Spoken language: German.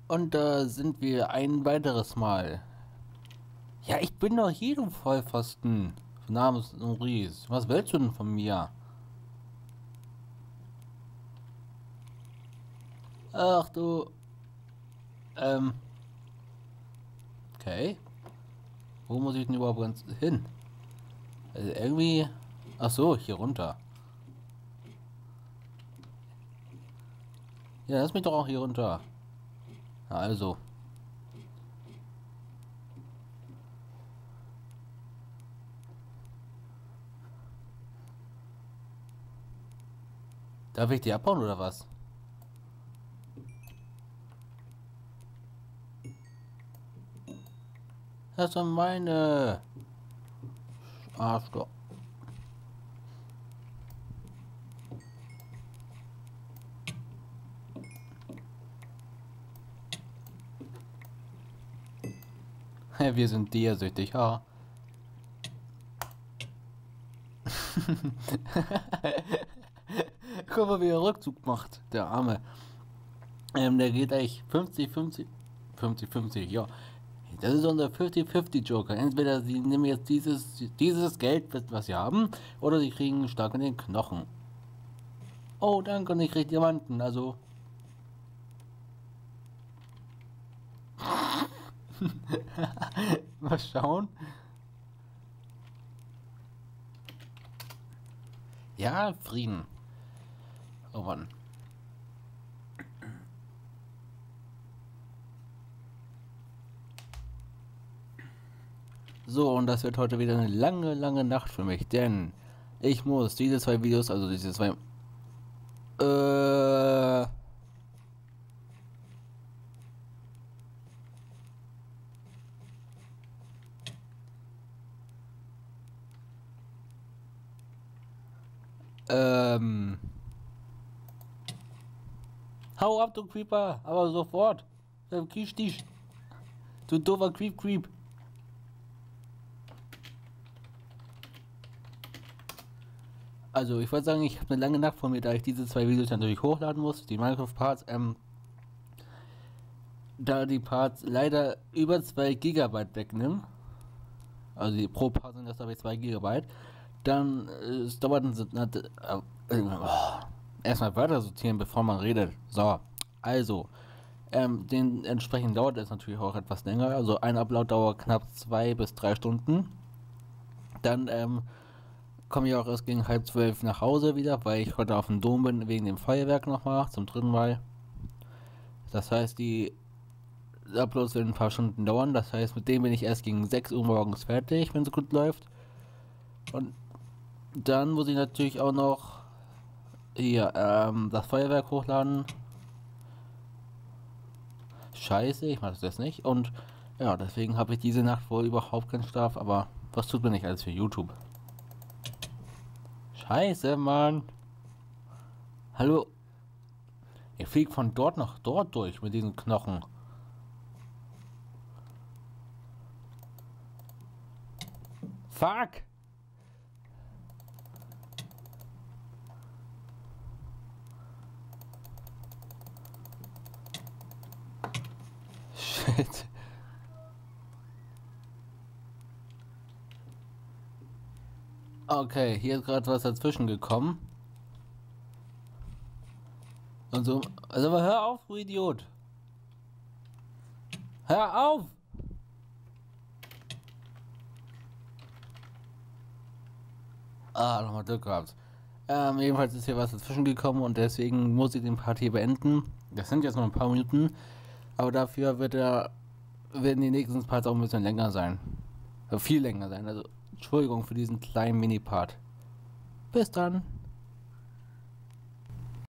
Und da sind wir ein weiteres Mal. Ja, ich bin doch hier, du Vollpfosten. Namens Maurice. Was willst du denn von mir? Ach du. Ähm. Okay. Wo muss ich denn überhaupt ganz hin? Also irgendwie. Ach so, hier runter. Ja, lass mich doch auch hier runter. Na also. Darf ich die abhauen oder was? Das sind meine. Arschloch. Wir sind diasüchtig, ha. Guck mal, wie er Rückzug macht, der Arme. Der geht eigentlich 50-50. 50-50, ja. Das ist unser 50-50 Joker. Entweder sie nehmen jetzt dieses Geld, was sie haben, oder sie kriegen einen Schlag in den Knochen. Oh, danke, und ich krieg Diamanten, also. Mal schauen. Ja, Frieden. Oh Mann. So, und das wird heute wieder eine lange, lange Nacht für mich, denn ich muss diese zwei Videos, also diese zwei, ähm, hau ab, du Creeper, aber sofort. Kisch dich. Du doofer Creep. Also, ich wollte sagen, ich habe eine lange Nacht vor mir, da ich diese zwei Videos natürlich hochladen muss, die Minecraft-Parts, da die Parts leider über 2 Gigabyte wegnehmen, also die pro Part sind das dabei 2 Gigabyte, dann es dauert erstmal Wörter sortieren, bevor man redet. So, also, dementsprechend dauert es natürlich auch etwas länger, also ein Upload dauert knapp 2 bis 3 Stunden. Dann komme ich auch erst gegen 11:30 nach Hause wieder, weil ich heute auf dem Dom bin wegen dem Feuerwerk nochmal zum dritten Mal. Das heißt, die Uploads werden ein paar Stunden dauern. Das heißt, mit dem bin ich erst gegen 6 Uhr morgens fertig, wenn es gut läuft. Und dann muss ich natürlich auch noch hier das Feuerwerk hochladen. Scheiße, ich mache das jetzt nicht. Und ja, deswegen habe ich diese Nacht wohl überhaupt keinen Schlaf. Aber was tut mir nicht alles für YouTube? Scheiße, Mann. Hallo. Ich fliege von dort nach dort durch mit diesen Knochen. Fuck! Shit. Okay, hier ist gerade was dazwischen gekommen. Und so. Also hör auf, du Idiot! Hör auf! Nochmal Glück gehabt. Jedenfalls ist hier was dazwischen gekommen und deswegen muss ich den Part hier beenden. Das sind jetzt noch ein paar Minuten, aber dafür werden die nächsten Parts auch ein bisschen länger sein. Viel länger sein. Also Entschuldigung für diesen kleinen Mini-Part. Bis dann.